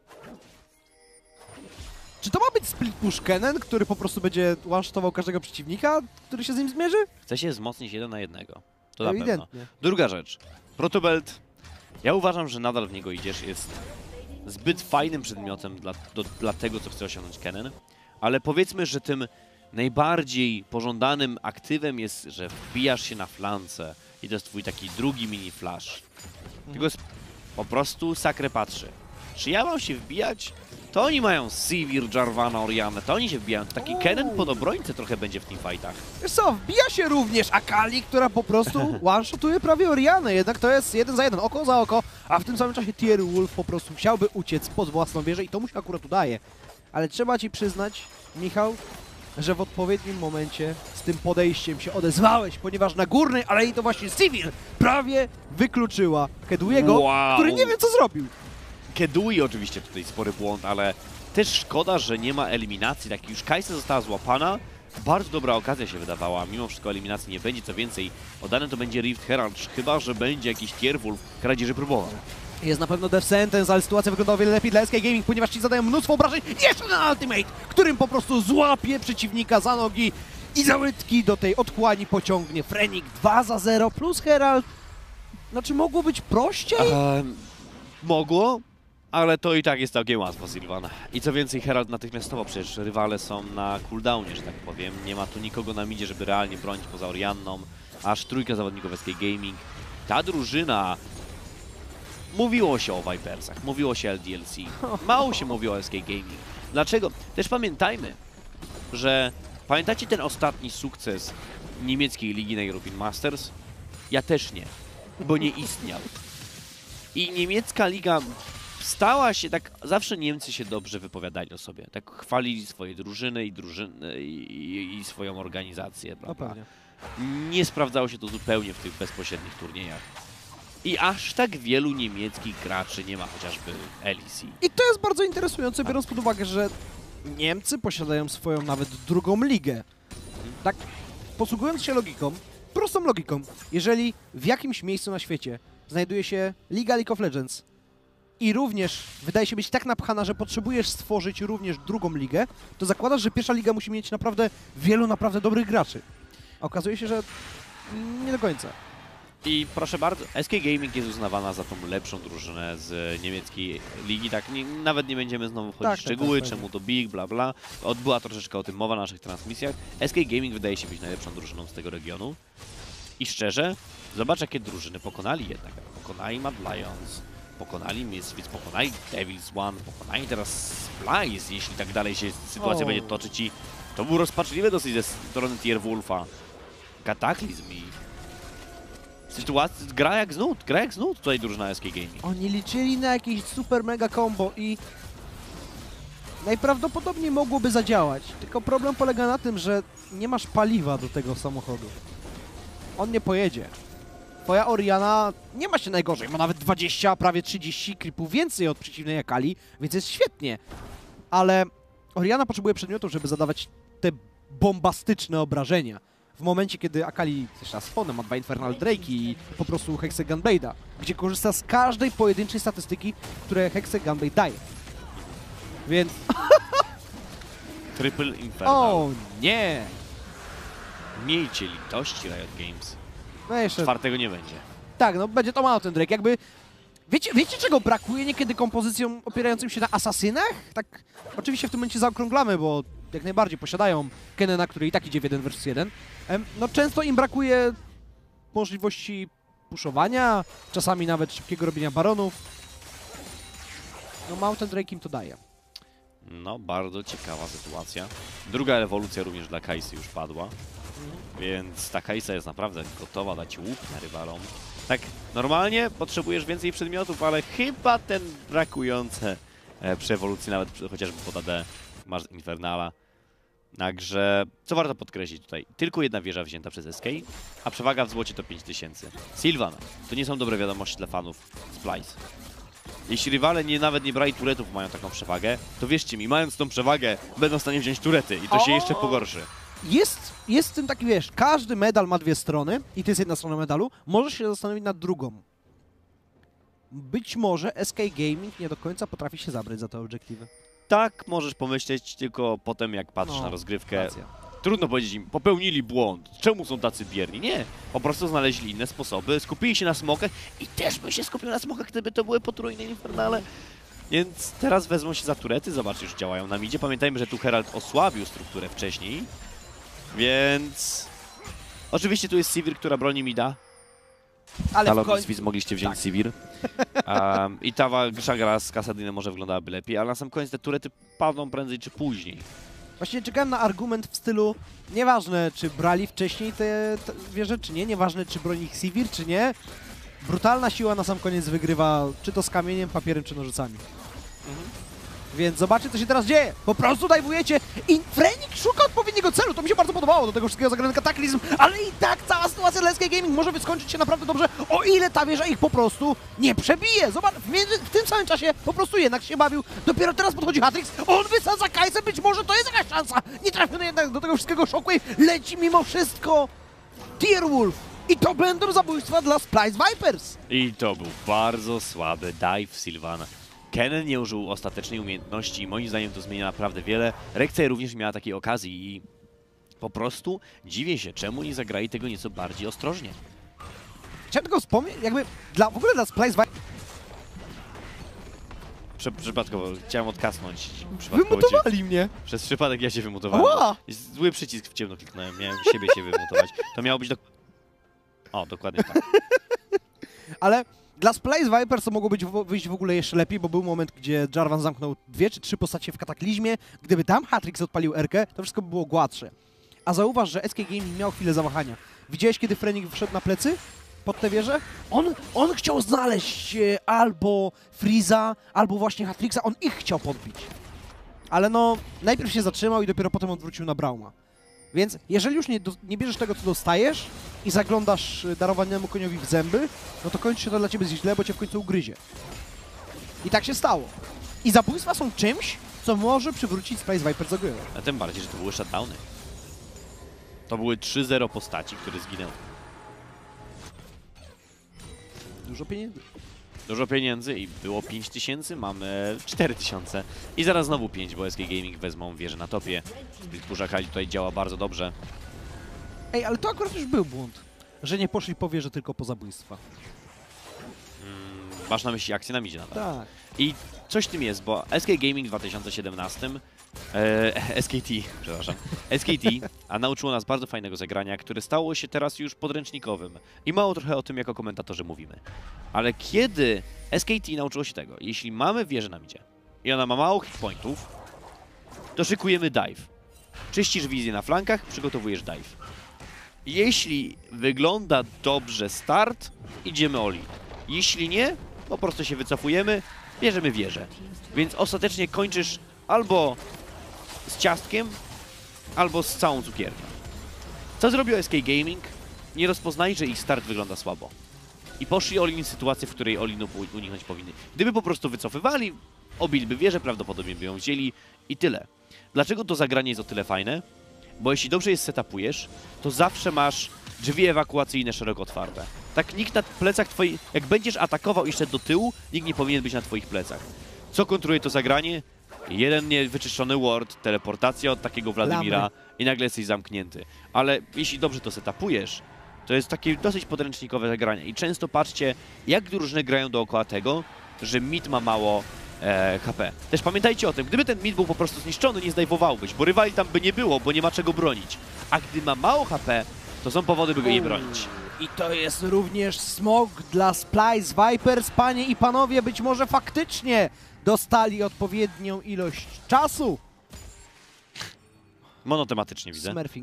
Czy to ma być split push Kennen, który po prostu będzie one-shotował każdego przeciwnika, który się z nim zmierzy?
Chce się wzmocnić 1 na 1. To na pewno.
Ewidentnie.
Druga rzecz. Protobelt. Ja uważam, że nadal w niego idziesz. Jest zbyt fajnym przedmiotem dla tego, co chce osiągnąć Kennen. Ale powiedzmy, że tym najbardziej pożądanym aktywem jest, że wbijasz się na flance i to jest twój taki drugi mini flash. Tylko jest po prostu Sakre patrzy. Czy ja mam się wbijać? To oni mają Sivir, Jarvana, Oriannę, to oni się wbijają. To taki Kennen pod obrońcę trochę będzie w teamfightach.
Wiesz co, wbija się również Akali, która po prostu one-shotuje prawie Oriannę, jednak to jest 1 za 1, oko za oko, a w tym samym czasie Tier Wolf po prostu chciałby uciec pod własną wieżę i to mu się akurat udaje. Ale trzeba ci przyznać, Michał, że w odpowiednim momencie z tym podejściem się odezwałeś, ponieważ na górnej alei to właśnie Sivir prawie wykluczyła Kedwiego,
Wow.
który nie wie co zrobił.
Kedui oczywiście tutaj spory błąd, ale też szkoda, że nie ma eliminacji. Tak już Kai'Sa została złapana. Bardzo dobra okazja się wydawała. Mimo wszystko eliminacji nie będzie. Co więcej, oddane to będzie Rift Herald, chyba że będzie jakiś Tierwolf kradzieży próbował.
Jest na pewno Death Sentence, ale sytuacja wygląda o wiele lepiej dla SK Gaming, ponieważ ci zadają mnóstwo obrażeń. Jeszcze ten Ultimate, którym po prostu złapie przeciwnika za nogi i za łydki do tej otchłani pociągnie. Frenik 2 za 0 plus Herald. Znaczy mogło być prościej?
Mogło, ale to i tak jest całkiem łatwo, Sylvan. I co więcej, Herald natychmiastowo, przecież rywale są na cooldownie, że tak powiem. Nie ma tu nikogo na midzie, żeby realnie bronić poza Orianną. Aż trójka zawodników SK Gaming. Ta drużyna... Mówiło się o Vipersach, mówiło się o LDLC. Mało się mówiło o SK Gaming. Dlaczego? Też pamiętajmy, że... Pamiętacie ten ostatni sukces niemieckiej ligi na European Masters? Ja też nie, bo nie istniał. I niemiecka liga stała się tak, zawsze Niemcy się dobrze wypowiadali o sobie, tak chwalili swoje drużyny i swoją organizację, prawda?
pewnie.
Nie sprawdzało się to zupełnie w tych bezpośrednich turniejach. I aż tak wielu niemieckich graczy nie ma chociażby LEC.
I to jest bardzo interesujące, biorąc pod uwagę, że Niemcy posiadają swoją nawet drugą ligę. Tak, posługując się logiką, prostą logiką, jeżeli w jakimś miejscu na świecie znajduje się Liga League of Legends i również wydaje się być tak napchana, że potrzebujesz stworzyć również drugą ligę, to zakładasz, że pierwsza liga musi mieć naprawdę wielu naprawdę dobrych graczy. A okazuje się, że nie do końca.
I proszę bardzo, SK Gaming jest uznawana za tą lepszą drużynę z niemieckiej ligi, tak nawet nie będziemy znowu wchodzić w szczegóły, czemu to big, bla bla. Była troszeczkę o tym mowa na naszych transmisjach. SK Gaming wydaje się być najlepszą drużyną z tego regionu. I szczerze, zobacz jakie drużyny pokonali jednak. Pokonali Mad Lions, pokonali Misfits, pokonali Devil's One, pokonali teraz Splice, jeśli tak dalej się sytuacja będzie toczyć i to był rozpaczliwy dosyć ze strony Tierwolfa. Kataklizm i Sytuacja, gra jak z nut tutaj drużyna SK Gaming.
Oni liczyli na jakieś super mega combo i najprawdopodobniej mogłoby zadziałać. Tylko problem polega na tym, że nie masz paliwa do tego samochodu. On nie pojedzie. Twoja Orianna nie ma się najgorzej, ma nawet 20, prawie 30 creepów więcej od przeciwnej Akali, więc jest świetnie. Ale Orianna potrzebuje przedmiotów, żeby zadawać te bombastyczne obrażenia. W momencie, kiedy Akali, zresztą Spawn ma 2 Infernal Drake'i i po prostu Hextech Gunblade'a, gdzie korzysta z każdej pojedynczej statystyki, które Hextech Gunblade daje. Więc...
Triple Infernal.
O nie!
Miejcie litości Riot Games.
No jeszcze...
Czwartego nie będzie.
Tak, no będzie to Mountain Drake, jakby... Wiecie czego brakuje niekiedy kompozycjom opierającym się na asasynach? Tak, oczywiście w tym momencie zaokrąglamy, bo jak najbardziej posiadają Kenena, który i tak idzie w 1 vs 1. No często im brakuje możliwości puszowania, czasami nawet szybkiego robienia baronów. No Mountain Drake im to daje.
No, bardzo ciekawa sytuacja. Druga ewolucja również dla Kajsy już padła. Więc ta Kajsa jest naprawdę gotowa dać łuk na rywalom. Tak, normalnie potrzebujesz więcej przedmiotów, ale chyba ten brakujące przy ewolucji, nawet chociażby pod AD, masz Infernala. Także, co warto podkreślić tutaj, tylko jedna wieża wzięta przez SK, a przewaga w złocie to 5000. Sylvan, to nie są dobre wiadomości dla fanów Splice. Jeśli rywale nawet nie brali turetów, mają taką przewagę, to wierzcie mi, mając tą przewagę, będą w stanie wziąć turety i to się jeszcze pogorszy.
Jest w tym taki, wiesz, każdy medal ma dwie strony i to jest jedna strona medalu, możesz się zastanowić nad drugą. Być może SK Gaming nie do końca potrafi się zabrać za te obiektywy.
Tak, możesz pomyśleć, tylko potem jak patrzysz na rozgrywkę, trudno powiedzieć im, popełnili błąd, czemu są tacy bierni? Nie, po prostu znaleźli inne sposoby, skupili się na smokach i też by się skupił na smokach, gdyby to były potrójne infernale. Więc teraz wezmą się za turety, zobacz, już działają na midzie. Pamiętajmy, że tu Herald osłabił strukturę wcześniej, więc... Oczywiście tu jest Sivir, która broni mida.
Ale
Halo,
w końcu...
Misfits mogliście wziąć
tak.
Sivir. I ta walka gra z Kasadynem może wyglądałaby lepiej, ale na sam koniec te turety padną prędzej czy później.
Właśnie czekałem na argument w stylu nieważne, czy brali wcześniej te wieże, czy nie, nieważne, czy broni ich Sivir, czy nie. Brutalna siła na sam koniec wygrywa, czy to z kamieniem, papierem, czy nożycami. Więc zobaczcie, co się teraz dzieje. Po prostu dajwujecie i Frenik szuka odpowiedniego celu. To mi się bardzo podobało, do tego wszystkiego zagrany kataklizm, ale i tak cała sytuacja dla SK Gaming może skończyć się naprawdę dobrze, o ile ta wieża ich po prostu nie przebije. Zobacz, w tym samym czasie po prostu jednak się bawił. Dopiero teraz podchodzi Hatrix, on wysadza Kajsę, być może to jest jakaś szansa. Nie trafiony jednak do tego wszystkiego Shockwave, leci mimo wszystko Tearwolf. I to będą zabójstwa dla Splice Vipers.
I to był bardzo słaby dive Sylvana. Kennen nie użył ostatecznej umiejętności i moim zdaniem to zmienia naprawdę wiele. Rek'Sai również miała takiej okazji i po prostu dziwię się, czemu nie zagrali tego nieco bardziej ostrożnie.
Chciałem tylko wspomnieć, jakby w ogóle dla Splice Vipers...
Przypadkowo, chciałem odkasnąć.
Wymutowali mnie.
Przez przypadek ja się wymutowałem.
Ła!
Jest zły przycisk w ciemno kliknąłem, miałem siebie się wymutować. To miało być O, dokładnie tak.
Ale dla Splice Vipers to mogło wyjść w ogóle jeszcze lepiej, bo był moment, gdzie Jarvan zamknął 2 czy 3 postacie w kataklizmie. Gdyby tam Hatrix odpalił R-kę, to wszystko by było gładsze. A zauważ, że SK Gaming miał chwilę zawahania. Widziałeś, kiedy Frenik wszedł na plecy? Pod tę wieżę? On chciał znaleźć albo Freeza, albo właśnie Hatrixa. On ich chciał podbić. Ale no, najpierw się zatrzymał i dopiero potem odwrócił na Brauma. Więc jeżeli już nie bierzesz tego, co dostajesz i zaglądasz darowanemu koniowi w zęby, no to kończy się to dla ciebie źle, bo cię w końcu ugryzie. I tak się stało. I zabójstwa są czymś, co może przywrócić Splice Vipers do gry.
A tym bardziej, że to były shutdowny. To były 3-0 postaci, które zginęły.
Dużo pieniędzy.
Dużo pieniędzy i było 5000, mamy 4000. I zaraz znowu 5, bo SK Gaming wezmą wieżę na topie. Split Push Akali tutaj działa bardzo dobrze.
Ej, ale to akurat już był błąd, że nie poszli po wieżę, tylko po zabójstwa.
Masz na myśli akcję na midzie nadal.
Tak.
I coś w tym jest, bo SK Gaming w 2017, SKT, przepraszam, SKT, a nauczyło nas bardzo fajnego zagrania, które stało się teraz już podręcznikowym. I mało trochę o tym jako komentatorzy mówimy. Ale kiedy SKT nauczyło się tego, jeśli mamy wieżę na midzie i ona ma mało hitpointów, to szykujemy dive. Czyścisz wizję na flankach, przygotowujesz dive. Jeśli wygląda dobrze start, idziemy all-in. Jeśli nie, po prostu się wycofujemy, bierzemy wieżę. Więc ostatecznie kończysz albo z ciastkiem, albo z całą cukiernią. Co zrobił SK Gaming? Nie rozpoznali, że ich start wygląda słabo. I poszli all-in w sytuację, w której all-inu uniknąć powinny. Gdyby po prostu wycofywali, obiliby wieżę, prawdopodobnie by ją wzięli i tyle. Dlaczego to zagranie jest o tyle fajne? Bo jeśli dobrze je setupujesz, to zawsze masz drzwi ewakuacyjne szeroko otwarte. Tak nikt na plecach twoich... Jak będziesz atakował jeszcze do tyłu, nikt nie powinien być na twoich plecach. Co kontruje to zagranie? Jeden niewyczyszczony ward, teleportacja od takiego Wladimira i nagle jesteś zamknięty. Ale jeśli dobrze to setupujesz, to jest takie dosyć podręcznikowe zagranie. I często patrzcie, jak drużyny grają dookoła tego, że mid ma mało HP. Też pamiętajcie o tym, gdyby ten mid był po prostu zniszczony, nie zdajwowałbyś, bo rywali tam by nie było, bo nie ma czego bronić. A gdy ma mało HP, to są powody, by go nie bronić.
I to jest również smog dla Splice Vipers. Panie i panowie, być może faktycznie dostali odpowiednią ilość czasu.
Monotematycznie widzę.
Smurfing.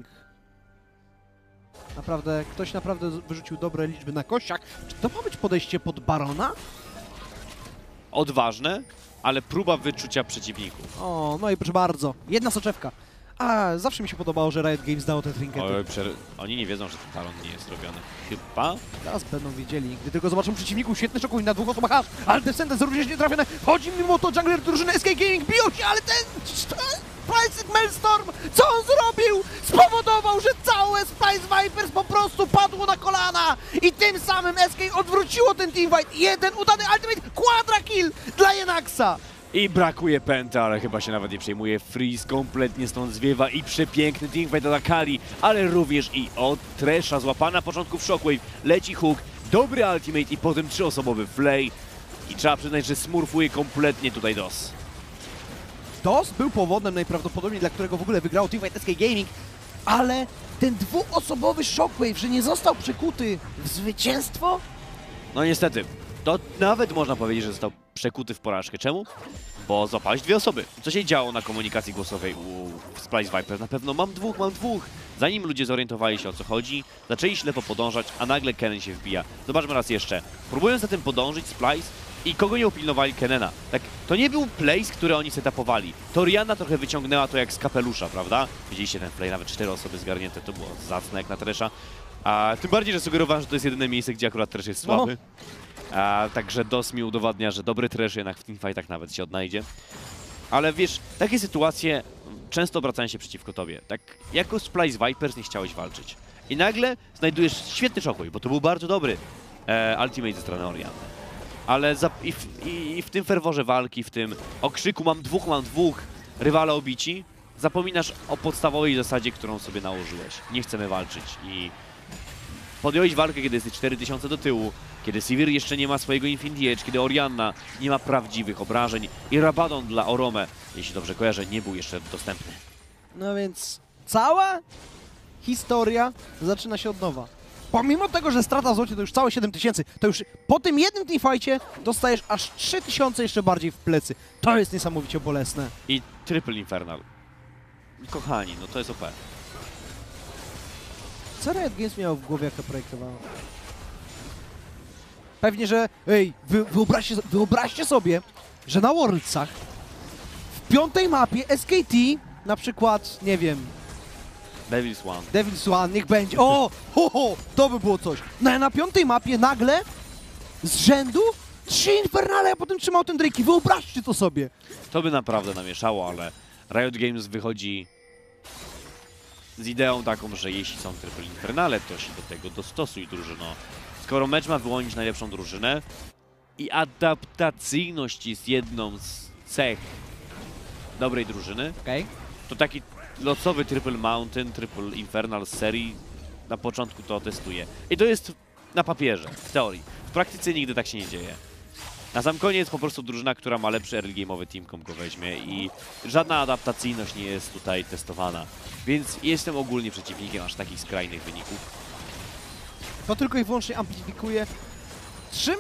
Naprawdę, ktoś naprawdę wyrzucił dobre liczby na kościach. Czy to ma być podejście pod Barona?
Odważne, ale próba wyczucia przeciwników.
O, no i proszę bardzo. Jedna soczewka. A, zawsze mi się podobało, że Riot Games dało te trinkety.
Oni nie wiedzą, że ten talon nie jest robiony. Chyba?
Teraz będą wiedzieli, gdy tylko zobaczą przeciwników. Świetny szokuj na 2 osobach aż, ale ten sentence również nie trafione. Chodzi mimo to jungler drużyny SK Gaming, biją się, ale ten... Splice Maelstrom, co on zrobił? Spowodował, że całe Splice Vipers po prostu padło na kolana i tym samym SK odwróciło ten teamfight. Jeden udany ultimate, quadra kill dla Jenaxa.
I brakuje penta, ale chyba się nawet nie przejmuje. Freeze kompletnie stąd zwiewa i przepiękny teamfight od Akali, ale również i od Thrasha złapana na początku w Shockwave. Leci hook, dobry ultimate i potem 3-osobowy flay. I trzeba przyznać, że smurfuje kompletnie tutaj DOS.
DOS był powodem najprawdopodobniej, dla którego w ogóle wygrał teamfight SK Gaming, ale ten 2-osobowy Shockwave, że nie został przekuty w zwycięstwo?
No niestety, to nawet można powiedzieć, że został przekuty w porażkę. Czemu? Bo złapałeś 2 osoby. Co się działo na komunikacji głosowej u Splice Viper? Na pewno mam dwóch. Zanim ludzie zorientowali się, o co chodzi, zaczęli ślepo podążać, a nagle Kennen się wbija. Zobaczmy raz jeszcze. Próbując za tym podążyć, Splice i kogo nie upilnowali Kennena. Tak, to nie był place, który oni setupowali. To Orianna trochę wyciągnęła to jak z kapelusza, prawda? Widzieliście ten play, nawet 4 osoby zgarnięte, to było zacne jak na Thrasha. A tym bardziej, że sugerowałem, że to jest jedyne miejsce, gdzie akurat Thresh jest słaby. Także DOS mi udowadnia, że dobry Thresh jednak w teamfightach nawet się odnajdzie. Ale wiesz, takie sytuacje często obracają się przeciwko tobie. Tak, jako Splice Vipers nie chciałeś walczyć. I nagle znajdujesz świetny Shockwave, bo to był bardzo dobry ultimate ze strony Orianny. Ale w tym ferworze walki, w tym okrzyku mam dwóch, rywale obici, zapominasz o podstawowej zasadzie, którą sobie nałożyłeś. Nie chcemy walczyć i podjąłeś walkę, kiedy jesteś 4000 do tyłu, kiedy Sivir jeszcze nie ma swojego Infinity Edge, kiedy Orianna nie ma prawdziwych obrażeń i Rabadon dla Orome, jeśli dobrze kojarzę, nie był jeszcze dostępny.
No więc cała historia zaczyna się od nowa. Pomimo tego, że strata w złocie to już całe 7000, to już po tym jednym teamfightie dostajesz aż 3000 jeszcze bardziej w plecy. To jest niesamowicie bolesne.
I Triple Infernal. Kochani, no to jest OP.
Co Riot Games miało w głowie, jak to projektowało? Pewnie, że... Ej, wyobraźcie sobie, że na Worldsach w 5. mapie SKT, na przykład, nie wiem... Devil's One, niech będzie. O! To by było coś. No, na 5. mapie nagle z rzędu 3 Infernale, a potem trzymał ten Drake. Wyobraźcie to sobie.
To by naprawdę namieszało, ale Riot Games wychodzi z ideą taką, że jeśli są Triple Infernale, to się do tego dostosuj, drużyno. Skoro mecz ma wyłonić najlepszą drużynę i adaptacyjność jest jedną z cech dobrej drużyny, to taki losowy Triple Mountain, Triple Infernal z serii na początku to testuje. I to jest na papierze, w teorii. W praktyce nigdy tak się nie dzieje. Na sam koniec po prostu drużyna, która ma lepszy early game'owy teamcom go weźmie i żadna adaptacyjność nie jest tutaj testowana. Więc jestem ogólnie przeciwnikiem aż takich skrajnych wyników.
To tylko i wyłącznie amplifikuje.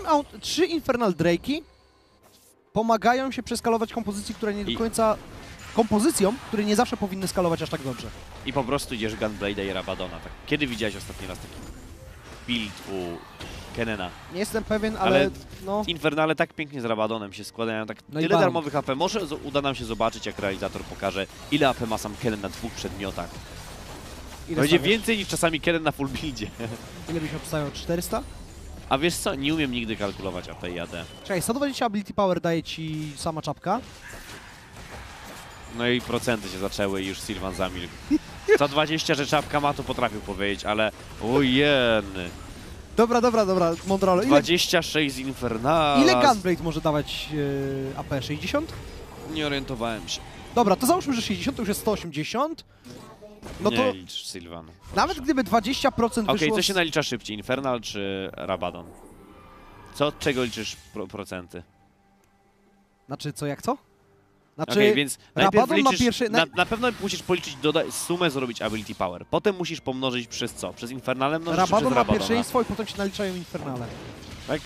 3 Infernal Drake'i pomagają się przeskalować kompozycji, która nie do końca kompozycją, które nie zawsze powinny skalować aż tak dobrze.
I po prostu idziesz Gunblade'a i Rabadona. Tak. Kiedy widziałeś ostatni raz taki build u Kenena?
Nie jestem pewien, ale no...
Infernale tak pięknie z Rabadonem się składają, tak
No i
tyle
Baron.
darmowych AP. Może uda nam się zobaczyć, jak realizator pokaże, ile AP ma sam Kenen na 2 przedmiotach.
Ile
Będzie
stawiasz?
więcej niż czasami Kenen na full buildzie.
Ile byś obstawiał? 400?
A wiesz co, nie umiem nigdy kalkulować AP i AD.
Czekaj, 120 ability power daje ci sama czapka.
No i procenty się zaczęły i już Sylvan zamilkł. 120, że czapka ma, to potrafił powiedzieć, ale ojeny.
Dobra, Mondralo.
26 z Infernala.
Ile Gunblade może dawać AP? 60?
Nie orientowałem się.
Dobra, to załóżmy, że 60 to już jest 180. No
nie
to
licz Sylvan.
nawet gdyby 20%
Okej,
wyszło...
co się nalicza szybciej, Infernal czy Rabadon? Co od czego liczysz procenty?
Znaczy, co jak co? Znaczy,
Okej, więc najpierw
Rabadon ma
liczysz,
pierwszy...
na pewno musisz policzyć sumę, zrobić ability power. Potem musisz pomnożyć przez co? Przez Infernalem mnożysz
Rabadon
przez
ma
Rabadona.
pierwszeństwo i potem się naliczają Infernale.
Tak?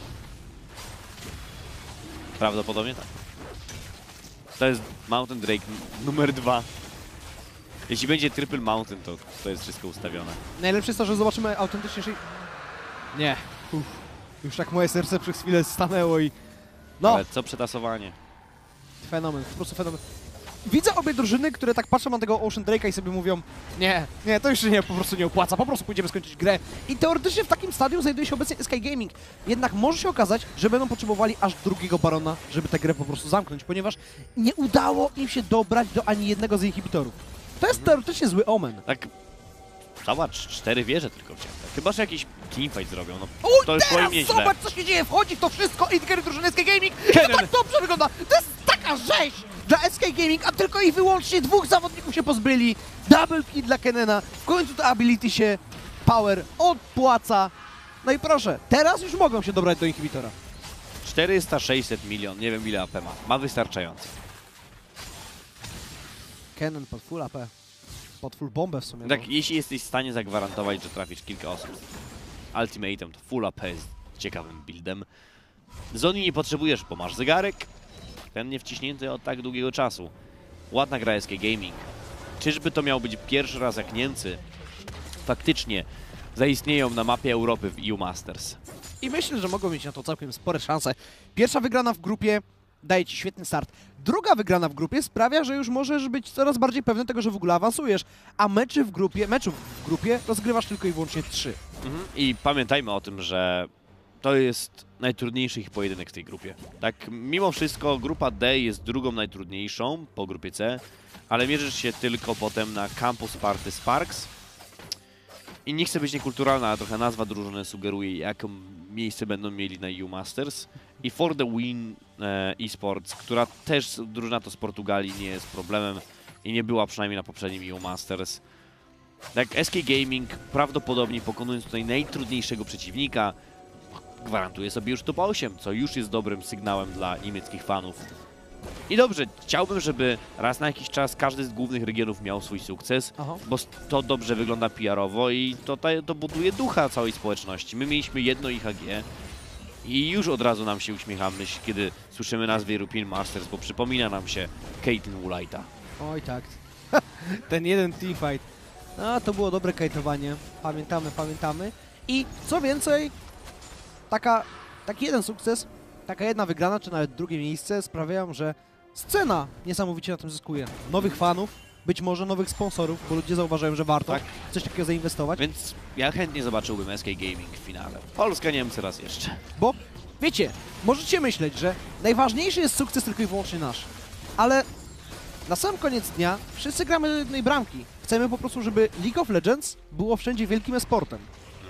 Prawdopodobnie tak. To jest Mountain Drake numer 2. Jeśli będzie Triple Mountain, to jest wszystko ustawione.
Najlepsze jest to, że zobaczymy autentycznie... Nie. Już tak moje serce przez chwilę stanęło i... No,
Ale co przetasowanie?
fenomen, po prostu fenomen. Widzę obie drużyny, które tak patrzą na tego Ocean Drake'a i sobie mówią nie, to już się po prostu nie opłaca, po prostu pójdziemy skończyć grę. I teoretycznie w takim stadium znajduje się obecnie SK Gaming. Jednak może się okazać, że będą potrzebowali aż drugiego Barona, żeby tę grę po prostu zamknąć, ponieważ nie udało im się dobrać do ani jednego z inhibitorów. To jest teoretycznie zły omen.
Tak, zobacz, 4 wieże tylko wzięte. Chyba, że jakiś teamfight zrobią, no
Uj,
to już powiem
teraz
nieźle.
zobacz, co się dzieje, wchodzi w to wszystko i drużyny SK Gaming.
Kennen.
To tak dobrze wygląda, to jest taka rzeź dla SK Gaming, a tylko i wyłącznie 2 zawodników się pozbyli. Double kill dla Kennena, w końcu to ability się power opłaca. No i proszę, teraz już mogą się dobrać do inhibitora.
400-600 milion, nie wiem ile AP ma. Ma wystarczająco.
Kennen pod full AP, pod full bombę w sumie.
Tak, jeśli jesteś w stanie zagwarantować, że trafisz kilka osób z Ultimatem, to full AP jest ciekawym buildem. Zoni nie potrzebujesz, bo masz zegarek. Ten nie wciśnięty od tak długiego czasu. Ładna gra SK Gaming. Czyżby to miał być pierwszy raz, jak Niemcy faktycznie zaistnieją na mapie Europy w EU Masters?
I myślę, że mogą mieć na to całkiem spore szanse. Pierwsza wygrana w grupie daje ci świetny start. Druga wygrana w grupie sprawia, że już możesz być coraz bardziej pewny tego, że w ogóle awansujesz. A meczów w grupie rozgrywasz tylko i wyłącznie 3.
I pamiętajmy o tym, że to jest najtrudniejszy ich pojedynek w tej grupie. Tak, mimo wszystko grupa D jest drugą najtrudniejszą po grupie C, ale mierzysz się tylko potem na Campus Party Sparks. I nie chcę być niekulturalna, ale trochę nazwa drużyny sugeruje, jakie miejsce będą mieli na EU Masters. I For the Win eSports, która też drużyna to z Portugalii, nie jest problemem i nie była przynajmniej na poprzednim EU Masters. Tak, SK Gaming prawdopodobnie pokonując tutaj najtrudniejszego przeciwnika, gwarantuje sobie już top 8, co już jest dobrym sygnałem dla niemieckich fanów. I dobrze, chciałbym, żeby raz na jakiś czas każdy z głównych regionów miał swój sukces, bo to dobrze wygląda PR-owo i to buduje ducha całej społeczności. My mieliśmy jedno IHG i już od razu nam się uśmiechamy, kiedy słyszymy nazwę European Masters, bo przypomina nam się Caitlyn Woolite'a.
Oj tak. Ten jeden teamfight. No, to było dobre kajtowanie. Pamiętamy. I co więcej, taki jeden sukces, taka jedna wygrana, czy nawet drugie miejsce sprawiają, że scena niesamowicie na tym zyskuje. Nowych fanów, być może nowych sponsorów, bo ludzie zauważają, że warto coś takiego zainwestować.
Więc ja chętnie zobaczyłbym SK Gaming w finale. Polska-Niemcy raz jeszcze.
Bo, wiecie, możecie myśleć, że najważniejszy jest sukces tylko i wyłącznie nasz. Ale na sam koniec dnia wszyscy gramy do jednej bramki. Chcemy po prostu, żeby League of Legends było wszędzie wielkim e-sportem.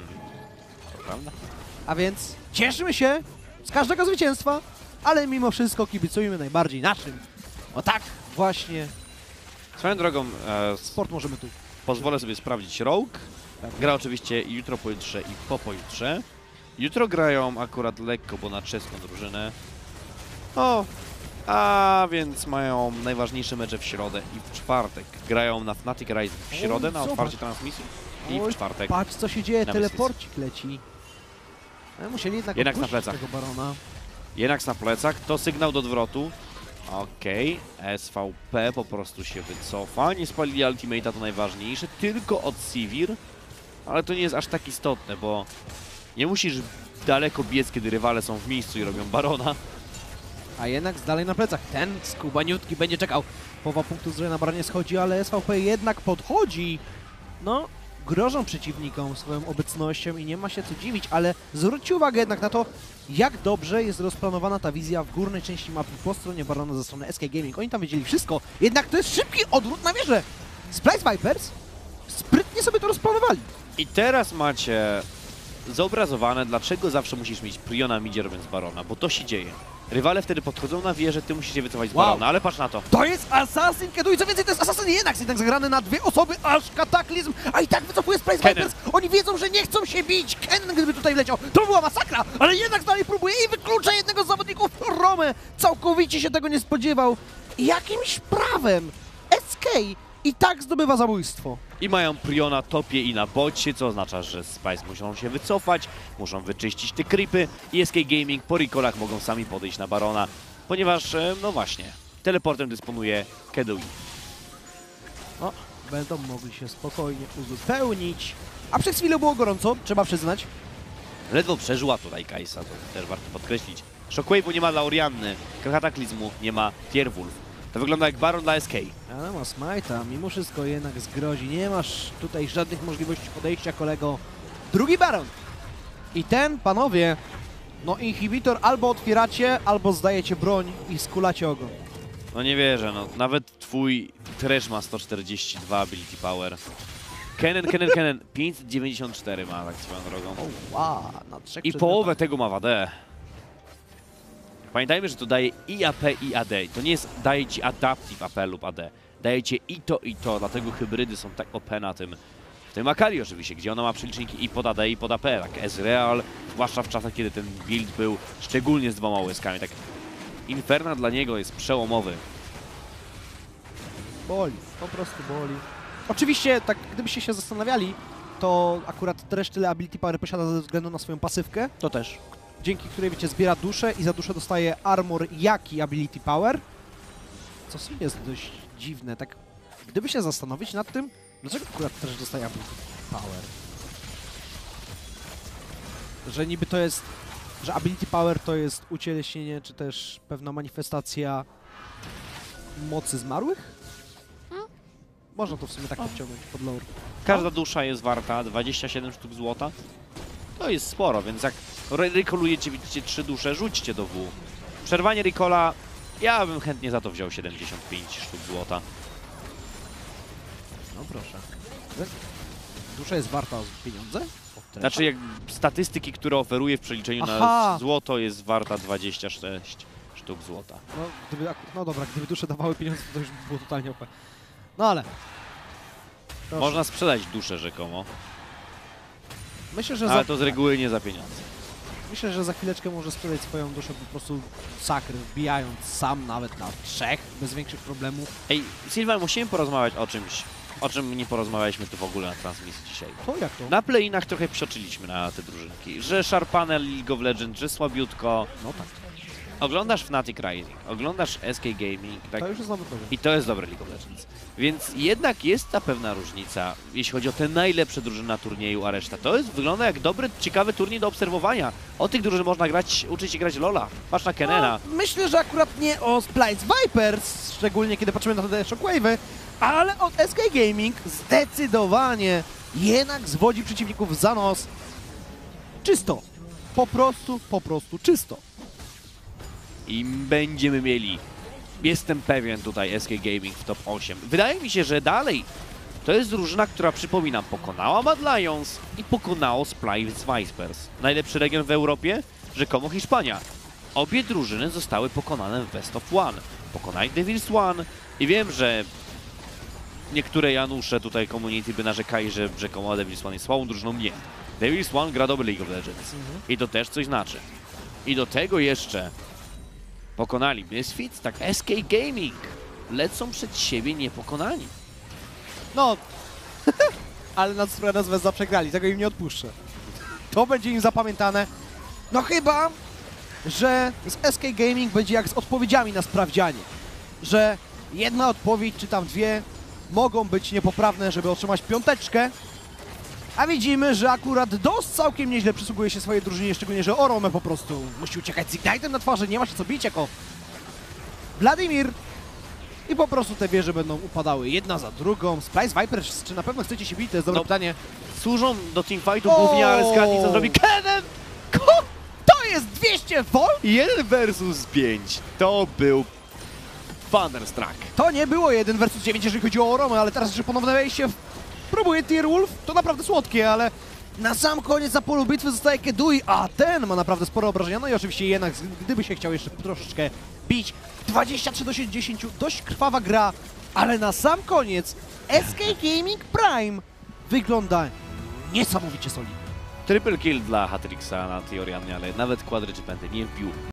To prawda?
A więc cieszymy się z każdego zwycięstwa, ale mimo wszystko kibicujmy najbardziej naszym. O tak właśnie
Swoją drogą,
sport możemy tu.
pozwolę sobie sprawdzić Rogue.
Tak.
Gra oczywiście jutro, pojutrze i po pojutrze. Jutro grają akurat lekko, bo na czeską drużynę. A więc mają najważniejsze mecze w środę i w czwartek. Grają na Fnatic Rise w środę na otwarcie transmisji i w czwartek.
Patrz co się dzieje,
na
teleporcik leci. Ale musieli jednak
na
opuścić
plecach.
tego Barona.
Jednak na plecach to sygnał do odwrotu. Okej, SVP po prostu się wycofa. Nie spalili ultimate'a, to najważniejsze. Tylko od Sivir. Ale to nie jest aż tak istotne, bo nie musisz daleko biec, kiedy rywale są w miejscu i robią barona.
A jednak z dalej na plecach. Ten skubaniutki będzie czekał. Połowa punktu zdrowia na baronie schodzi, ale SVP jednak podchodzi. No, grożą przeciwnikom swoją obecnością i nie ma się co dziwić, ale zwróćcie uwagę jednak na to, jak dobrze jest rozplanowana ta wizja w górnej części mapy po stronie barona ze strony SK Gaming. Oni tam wiedzieli wszystko, jednak to jest szybki odwrót na wieżę. Splice Vipers sprytnie sobie to rozplanowali.
I teraz macie zobrazowane, dlaczego zawsze musisz mieć Priona midzie robiąc barona, bo to się dzieje. Rywale wtedy podchodzą na wieżę, ty musisz się wycofać z barona, ale patrz na to.
To jest Assassin Kedu i co więcej, to jest Assassin jednak zagrany na 2 osoby, aż kataklizm, a i tak wycofuje Splice
Kennen.
Vipers. Oni wiedzą, że nie chcą się bić. Kennen, gdyby tutaj wleciał, to była masakra, ale jednak dalej próbuje i wyklucza jednego z zawodników. Romę całkowicie się tego nie spodziewał. I jakimś prawem SK i tak zdobywa zabójstwo.
I mają Priona topie i na bocie, co oznacza, że Spice muszą się wycofać, muszą wyczyścić te creepy i SK Gaming po recallach mogą sami podejść na barona, ponieważ, no właśnie, teleportem dysponuje Kedui.
No, będą mogli się spokojnie uzupełnić. A przez chwilę było gorąco, trzeba przyznać.
Ledwo przeżyła tutaj Kajsa, to też warto podkreślić. Shockwave'u nie ma dla Orianny, Kataklizmu nie ma Tierwulf. To wygląda jak baron dla SK.
Ale ma smajta, mimo wszystko jednak zgrozi. Nie masz tutaj żadnych możliwości podejścia, kolego. Drugi baron. I ten, panowie, no inhibitor albo otwieracie, albo zdajecie broń i skulacie ogon.
No nie wierzę, no. Nawet twój trash ma 142 ability power. Kennen, 594 ma, tak swoją drogą.
Wow, na 3
I połowę tego ma w AD. Pamiętajmy, że to daje i AP, i AD. To nie jest daje ci adaptive AP lub AD. Daje ci i to, dlatego hybrydy są tak OP na tym. W tym Akali oczywiście, gdzie ona ma przeliczniki i pod AD, i pod AP, tak Ezreal, zwłaszcza w czasach, kiedy ten build był szczególnie z 2 łyskami, tak Inferno dla niego jest przełomowy.
Boli, po prostu boli. Oczywiście, tak gdybyście się zastanawiali, to akurat Trash tyle ability power posiada ze względu na swoją pasywkę.
To też.
Dzięki której, wiecie, zbiera duszę i za duszę dostaje armor, jak i ability power. Co sobie jest dość dziwne, tak gdyby się zastanowić nad tym, dlaczego akurat Trash dostaje ability power. Że niby to jest, że ability power to jest ucieleśnienie, czy też pewna manifestacja mocy zmarłych? Można to w sumie tak podciągnąć pod lore.
Każda dusza jest warta 27 sztuk złota. To jest sporo, więc jak rekolujecie, widzicie 3 dusze, rzućcie do W. Przerwanie recola, ja bym chętnie za to wziął 75 sztuk złota.
No proszę. Dusza jest warta pieniądze?
Znaczy, jak statystyki, które oferuje w przeliczeniu
Aha.
na złoto, jest warta 26 sztuk złota.
No, no dobra, gdyby dusze dawały pieniądze, to już by było totalnie OP. No ale... Proszę.
Można sprzedać duszę rzekomo,
Myślę, że
ale to z reguły nie za pieniądze.
Myślę, że za chwileczkę może sprzedać swoją duszę po prostu sakry, wbijając sam nawet na 3, bez większych problemów.
Ej, Sylwan, musimy porozmawiać o czymś, o czym nie porozmawialiśmy tu w ogóle na transmisji dzisiaj.
To jak to?
Na playinach trochę psioczyliśmy na te drużynki, że szarpane League of Legends, że słabiutko.
No tak.
Oglądasz Fnatic Rising, oglądasz SK Gaming, tak?
To już jest nowy poziom.
I to jest dobre League of Legends. Więc jednak jest ta pewna różnica, jeśli chodzi o te najlepsze drużyny na turnieju, a reszta. To jest, wygląda jak dobry, ciekawy turniej do obserwowania. O tych drużyn można grać, uczyć się grać Lola. Patrz na Kennena.
No, myślę, że akurat nie o Splice Vipers, szczególnie kiedy patrzymy na te Shockwave'y, ale od SK Gaming zdecydowanie jednak zwodzi przeciwników za nos. Czysto. Po prostu czysto.
I będziemy mieli, jestem pewien tutaj SK Gaming w top 8. Wydaje mi się, że dalej to jest drużyna, która przypominam, pokonała Mad Lions i pokonało Splice Vipers. Najlepszy region w Europie? Rzekomo Hiszpania. Obie drużyny zostały pokonane w Best of One. Pokonali Devils One i wiem, że niektóre Janusze tutaj community by narzekali, że rzekomo Devils One jest słabą drużyną. Nie. Devils One gra dobry League of Legends. I to też coś znaczy. I do tego jeszcze pokonali Misfits, tak SK Gaming. Lecą przed siebie niepokonani.
No, ale na swoją nazwę zaprzegrali, tego im nie odpuszczę. To będzie im zapamiętane. No chyba, że z SK Gaming będzie jak z odpowiedziami na sprawdzianie. że jedna odpowiedź, czy tam dwie, mogą być niepoprawne, żeby otrzymać piąteczkę. A widzimy, że akurat DOS całkiem nieźle przysługuje się swojej drużynie, szczególnie, że Orome po prostu musi uciekać z Ignite'em na twarzy, nie ma się co bić jako Wladimir. I po prostu te wieże będą upadały jedna za drugą. Splice Vipers, czy na pewno chcecie się bić? To jest dobre pytanie.
Służą do teamfightu głównie, ale zgadnij co zrobi Kennen!
To jest 200 V?
1 versus 5. To był Thunderstruck.
To nie było 1 versus 9, jeżeli chodzi o Oromę, ale teraz jeszcze ponowne wejście. Próbuje Tearwolf, to naprawdę słodkie, ale na sam koniec za polu bitwy zostaje Kedui, a ten ma naprawdę spore obrażenia. No i oczywiście jednak, gdyby się chciał jeszcze troszeczkę bić, 23-10, dość krwawa gra, ale na sam koniec SK Gaming Prime wygląda niesamowicie solidnie.
Triple kill dla Hatrixa na tej Oriannie, ale nawet quadruple nie wbił.